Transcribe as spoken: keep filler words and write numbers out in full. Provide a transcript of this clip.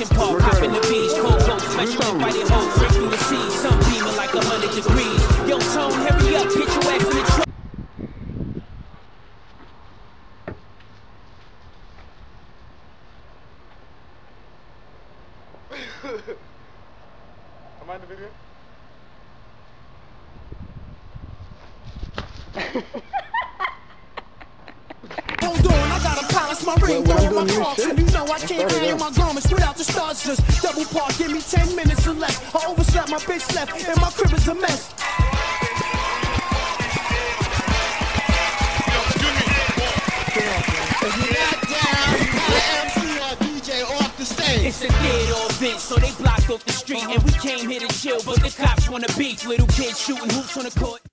Ocean Park, hopping the beach, cold cold, special invited hoes, straight through the sea, sun beaming like a hundred degrees. Yo, Tone, hurry up, get your ass in the truck. Am I in the video? Hold on, I gotta polish my ring, throwing my cross, and you know I can't iron my garments without the stars. Just double park, give me ten minutes or less. I overslept, my bitch left, and my crib is a mess. If you're not down, the M C or D J off the stage. It's a theater event, so they blocked off the street, and we came here to chill, but the cops wanna beef. Little kids shooting hoops on the court.